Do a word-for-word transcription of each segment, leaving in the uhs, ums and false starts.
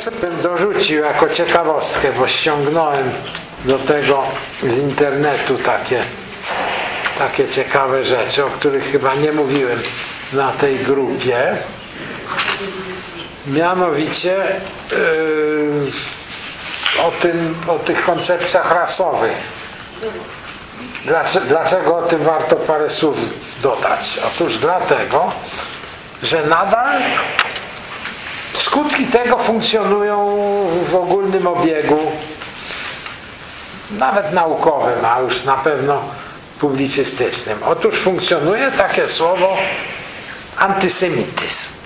jeszcze bym dorzucił jako ciekawostkę, bo ściągnąłem do tego z internetu takie, takie ciekawe rzeczy, o których chyba nie mówiłem na tej grupie. Mianowicie yy, o, tym, o tych koncepcjach rasowych. Dlaczego, dlaczego o tym warto parę słów dodać? Otóż dlatego, że nadal skutki tego funkcjonują w ogólnym obiegu, nawet naukowym, a już na pewno publicystycznym. Otóż funkcjonuje takie słowo antysemityzm.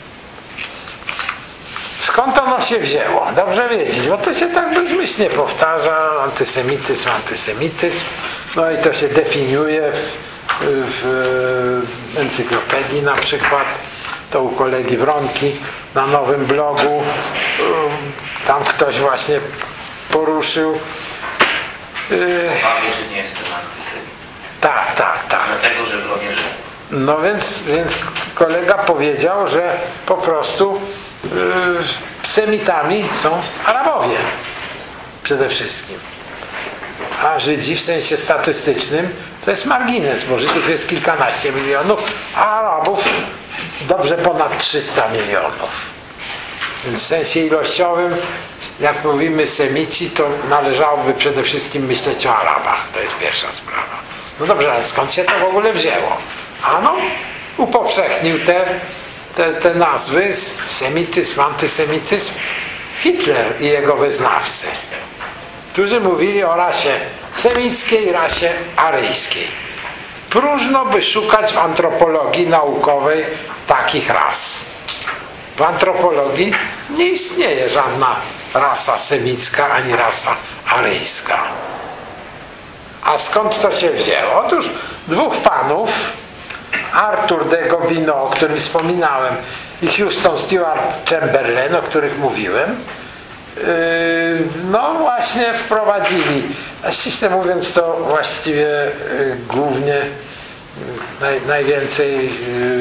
Skąd ono się wzięło? Dobrze wiedzieć, bo to się tak bezmyślnie powtarza, antysemityzm, antysemityzm, no i to się definiuje w, w encyklopedii na przykład, to u kolegi Wronki na nowym blogu, tam ktoś właśnie poruszył. Obawiam, że nie jestem antysemitą. Tak, tak, tak. Dlatego, że go nie żyję. No więc, więc kolega powiedział, że po prostu yy, semitami są Arabowie przede wszystkim. A Żydzi w sensie statystycznym to jest margines, bo Żydów jest kilkanaście milionów, a Arabów dobrze ponad trzysta milionów. Więc w sensie ilościowym, jak mówimy semici, to należałoby przede wszystkim myśleć o Arabach. To jest pierwsza sprawa. No dobrze, ale skąd się to w ogóle wzięło? Ano, upowszechnił te, te, te nazwy, semityzm, antysemityzm, Hitler i jego wyznawcy, którzy mówili o rasie semickiej, rasie aryjskiej. Próżno by szukać w antropologii naukowej takich ras. W antropologii nie istnieje żadna rasa semicka ani rasa aryjska. A skąd to się wzięło? Otóż dwóch panów, Arthur de Gobineau, o którym wspominałem, i Houston Stewart Chamberlain, o których mówiłem, no właśnie wprowadzili, a ściśle mówiąc to właściwie głównie naj, najwięcej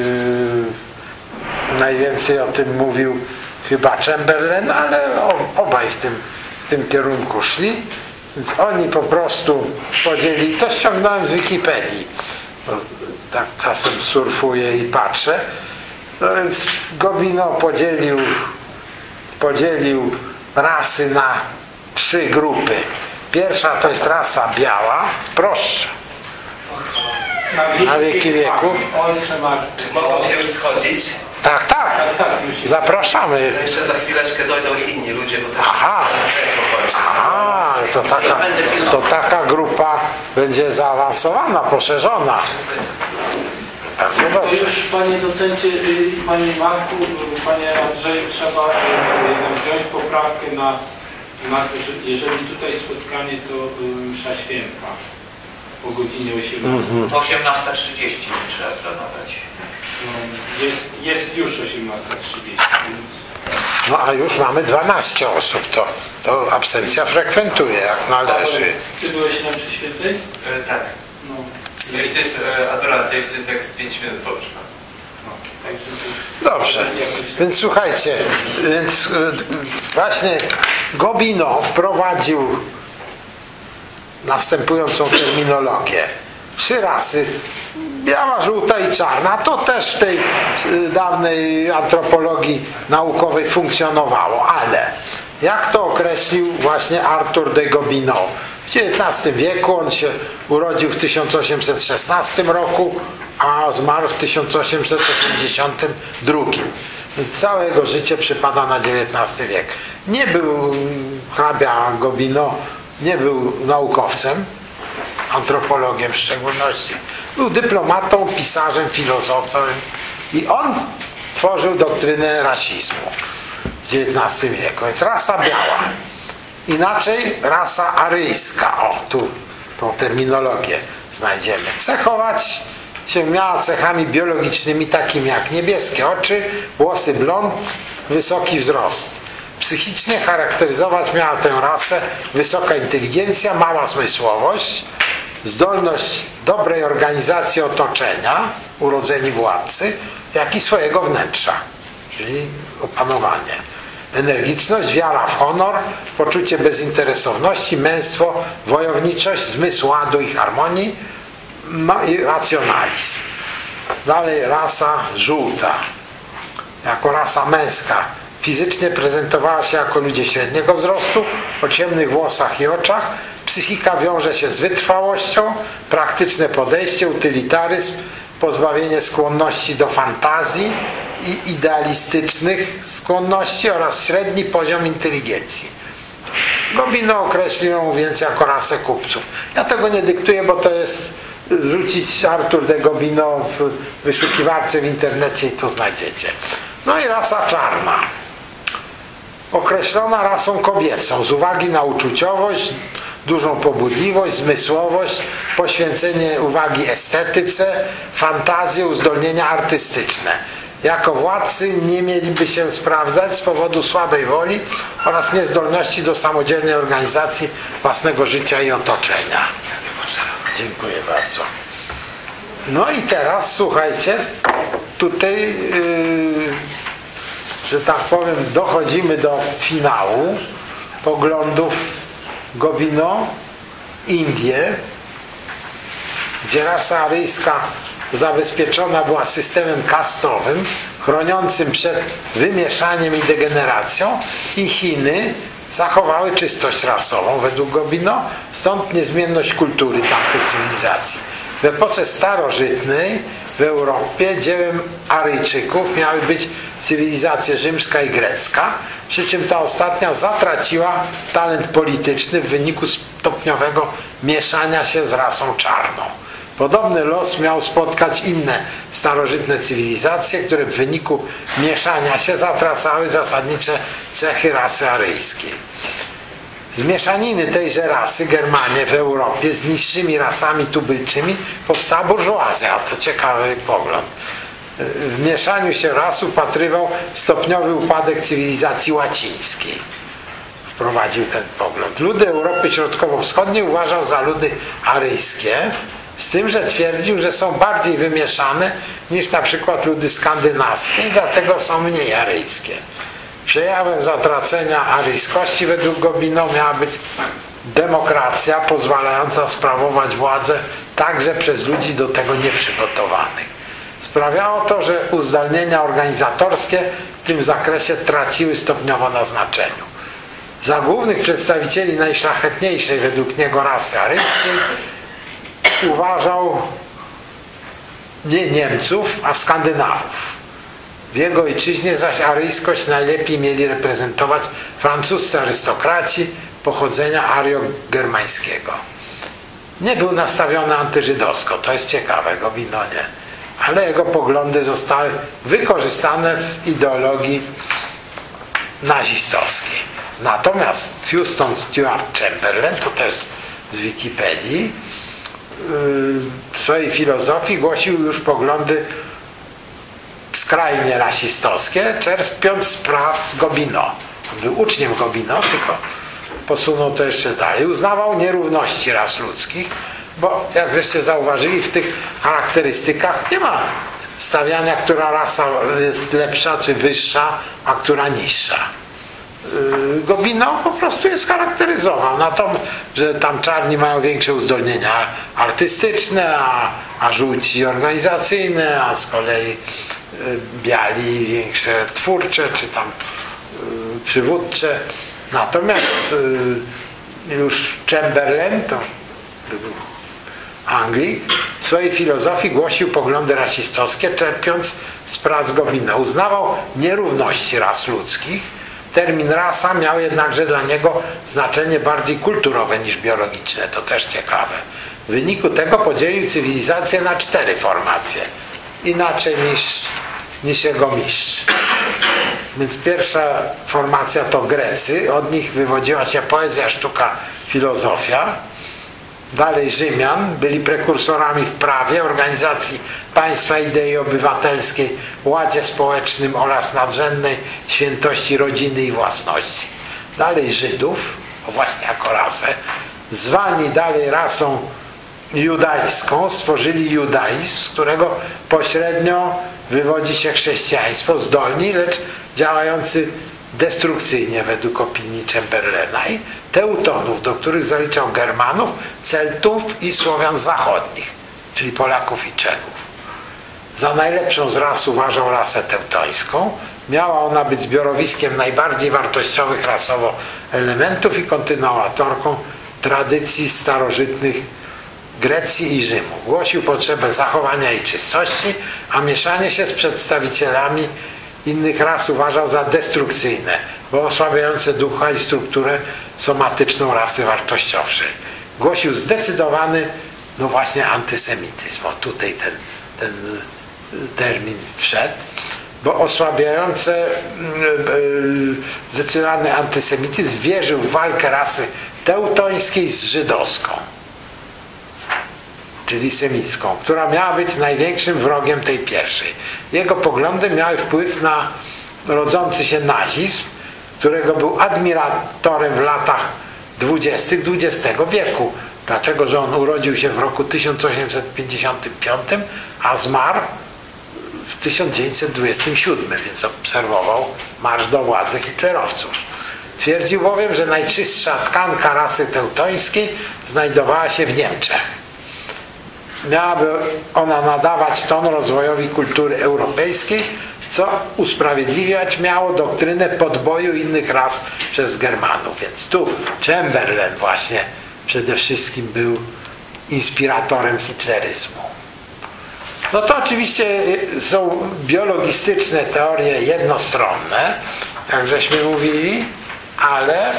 najwięcej o tym mówił chyba Chamberlain, ale obaj w tym, w tym kierunku szli. Więc oni po prostu podzielili, to ściągnąłem z Wikipedii, bo tak czasem surfuję i patrzę. No więc Gobineau podzielił podzielił rasy na trzy grupy. Pierwsza to jest rasa biała. Proszę. Na wieki wieków. Czy mogą się już schodzić? Tak, tak. Zapraszamy. To jeszcze za chwileczkę dojdą inni ludzie, bo też Aha. Aha, to taka, to taka grupa będzie zaawansowana, poszerzona. Bardzo To dobrze. już, panie docencie i panie Marku, panie Andrzeju, trzeba wziąć poprawkę na, na to, że jeżeli tutaj spotkanie, to msza święta o godzinie osiemnastej. Mhm. osiemnasta trzydzieści trzeba planować. No, jest, jest już osiemnasta trzydzieści, więc... No a już mamy dwanaście osób, to, to absencja frekwentuje jak należy. Ty byłeś na mszy świętej? E, tak. No. Jeśli jest e, adoracja, jeśli tak z pięć minut potrwa. No, także to... Dobrze, więc słuchajcie, więc właśnie Gobineau wprowadził następującą terminologię. Trzy rasy, biała, żółta i czarna, to też w tej dawnej antropologii naukowej funkcjonowało, ale jak to określił właśnie Arthur de Gobineau? W dziewiętnastym wieku, on się urodził w tysiąc osiemset szesnastym roku, a zmarł w tysiąc osiemset osiemdziesiątym drugim. Więc całe jego życie przypada na dziewiętnasty wiek. Nie był hrabia Gobineau, nie był naukowcem, antropologiem w szczególności. Był dyplomatą, pisarzem, filozofem i on tworzył doktrynę rasizmu w dziewiętnastym wieku. Więc rasa biała. Inaczej rasa aryjska. O, tu tą terminologię znajdziemy. Cechować się miała cechami biologicznymi takimi jak niebieskie oczy, włosy blond, wysoki wzrost. Psychicznie charakteryzować miała tę rasę wysoka inteligencja, mała zmysłowość, zdolność dobrej organizacji otoczenia, urodzeni władcy, jak i swojego wnętrza, czyli opanowanie. energiczność, wiara w honor, poczucie bezinteresowności, męstwo, wojowniczość, zmysł ładu i harmonii, no i racjonalizm. Dalej rasa żółta, jako rasa męska. Fizycznie prezentowała się jako ludzie średniego wzrostu, o ciemnych włosach i oczach. Psychika wiąże się z wytrwałością, praktyczne podejście, utylitaryzm, pozbawienie skłonności do fantazji i idealistycznych skłonności oraz średni poziom inteligencji. Gobineau określił ją więc jako rasę kupców. Ja tego nie dyktuję, bo to jest rzucić Arthur de Gobineau w wyszukiwarce w internecie i to znajdziecie. No i rasa czarna. Określona rasą kobiecą z uwagi na uczuciowość, dużą pobudliwość, zmysłowość, poświęcenie uwagi estetyce, fantazję, uzdolnienia artystyczne. Jako władcy nie mieliby się sprawdzać z powodu słabej woli oraz niezdolności do samodzielnej organizacji własnego życia i otoczenia. Dziękuję bardzo. No i teraz słuchajcie, tutaj yy, że tak powiem dochodzimy do finału poglądów Gobineau, Indie, gdzie rasa aryjska zabezpieczona była systemem kastowym, chroniącym przed wymieszaniem i degeneracją, i Chiny zachowały czystość rasową według Gobineau, stąd niezmienność kultury tamtych cywilizacji. W epoce starożytnej w Europie dziełem Aryjczyków miały być cywilizacje rzymska i grecka, przy czym ta ostatnia zatraciła talent polityczny w wyniku stopniowego mieszania się z rasą czarną. Podobny los miał spotkać inne starożytne cywilizacje, które w wyniku mieszania się zatracały zasadnicze cechy rasy aryjskiej. Z mieszaniny tejże rasy Germanie w Europie z niższymi rasami tubylczymi powstała burżuazja. To ciekawy pogląd. W mieszaniu się ras upatrywał stopniowy upadek cywilizacji łacińskiej. Wprowadził ten pogląd. Ludy Europy Środkowo-Wschodniej uważał za ludy aryjskie, z tym, że twierdził, że są bardziej wymieszane niż na przykład ludy skandynawskie i dlatego są mniej aryjskie. Przejawem zatracenia aryjskości według Gobineau miała być demokracja pozwalająca sprawować władzę także przez ludzi do tego nieprzygotowanych. Sprawiało to, że uzdolnienia organizatorskie w tym zakresie traciły stopniowo na znaczeniu. Za głównych przedstawicieli najszlachetniejszej według niego rasy aryjskiej uważał nie Niemców, a Skandynawów. W jego ojczyźnie zaś aryjskość najlepiej mieli reprezentować francuscy arystokraci pochodzenia ario-germańskiego. Nie był nastawiony antyżydowsko, to jest ciekawe, Gobineau nie, ale jego poglądy zostały wykorzystane w ideologii nazistowskiej. Natomiast Houston Stuart Chamberlain, to też z Wikipedii, w swojej filozofii głosił już poglądy skrajnie rasistowskie, czerpiąc z prac Gobineau. On był uczniem Gobineau, tylko posunął to jeszcze dalej. Uznawał nierówności ras ludzkich, bo jak żeście zauważyli, w tych charakterystykach nie ma stawiania, która rasa jest lepsza czy wyższa, a która niższa. Gobineau po prostu je scharakteryzował na to, że tam czarni mają większe uzdolnienia artystyczne, a, a żółci organizacyjne, a z kolei biali większe twórcze czy tam y, przywódcze. Natomiast y, już Chamberlain, to był Anglik, w swojej filozofii głosił poglądy rasistowskie, czerpiąc z prac Gobineau. Uznawał nierówności ras ludzkich. Termin rasa miał jednakże dla niego znaczenie bardziej kulturowe niż biologiczne. To też ciekawe. W wyniku tego podzielił cywilizację na cztery formacje. Inaczej niż, niż jego mistrz. Więc pierwsza formacja to Grecy. Od nich wywodziła się poezja, sztuka, filozofia. Dalej Rzymian, byli prekursorami w prawie, organizacji państwa, idei obywatelskiej, ładzie społecznym oraz nadrzędnej świętości rodziny i własności. Dalej Żydów, o właśnie jako rasę, zwani dalej rasą judajską, stworzyli judaizm, z którego pośrednio wywodzi się chrześcijaństwo, zdolni, lecz działający destrukcyjnie według opinii Chamberlaina i Teutonów, do których zaliczał Germanów, Celtów i Słowian zachodnich, czyli Polaków i Czechów. Za najlepszą z ras uważał rasę teutońską. Miała ona być zbiorowiskiem najbardziej wartościowych rasowo elementów i kontynuatorką tradycji starożytnych Grecji i Rzymu. Głosił potrzebę zachowania jej czystości, a mieszanie się z przedstawicielami innych ras uważał za destrukcyjne, bo osłabiające ducha i strukturę somatyczną rasy wartościowszej. Głosił zdecydowany, no właśnie, antysemityzm. O, tutaj ten, ten termin wszedł, bo osłabiające zdecydowany antysemityzm wierzył w walkę rasy teutońskiej z żydowską, czyli semicką, która miała być największym wrogiem tej pierwszej. Jego poglądy miały wpływ na rodzący się nazizm, którego był admiratorem w latach dwudziestych dwudziestego wieku. Dlaczego? Że on urodził się w roku tysiąc osiemset pięćdziesiątym piątym, a zmarł w tysiąc dziewięćset dwudziestym siódmym, więc obserwował marsz do władzy hitlerowców. Twierdził bowiem, że najczystsza tkanka rasy teutońskiej znajdowała się w Niemczech. Miałaby ona nadawać ton rozwojowi kultury europejskiej, co usprawiedliwiać miało doktrynę podboju innych ras przez Germanów. Więc tu Chamberlain właśnie przede wszystkim był inspiratorem hitleryzmu. No to oczywiście są biologistyczne teorie jednostronne, jak żeśmy mówili, ale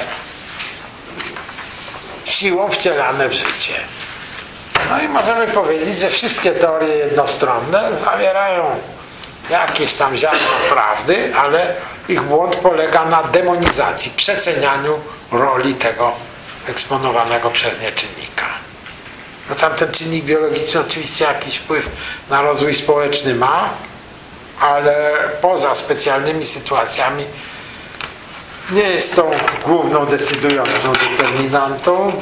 siłą wcielane w życie. No i możemy powiedzieć, że wszystkie teorie jednostronne zawierają jakieś tam ziarno prawdy, ale ich błąd polega na demonizacji, przecenianiu roli tego eksponowanego przez nie czynnika. No tamten czynnik biologiczny oczywiście jakiś wpływ na rozwój społeczny ma, ale poza specjalnymi sytuacjami nie jest tą główną decydującą determinantą.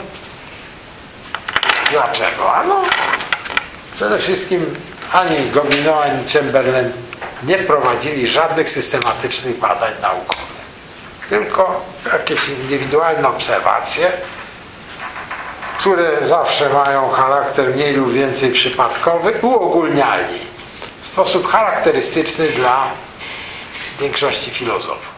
Dlaczego? Ano, przede wszystkim ani Gobineau, ani Chamberlain nie prowadzili żadnych systematycznych badań naukowych, tylko jakieś indywidualne obserwacje, które zawsze mają charakter mniej lub więcej przypadkowy, uogólniali w sposób charakterystyczny dla większości filozofów.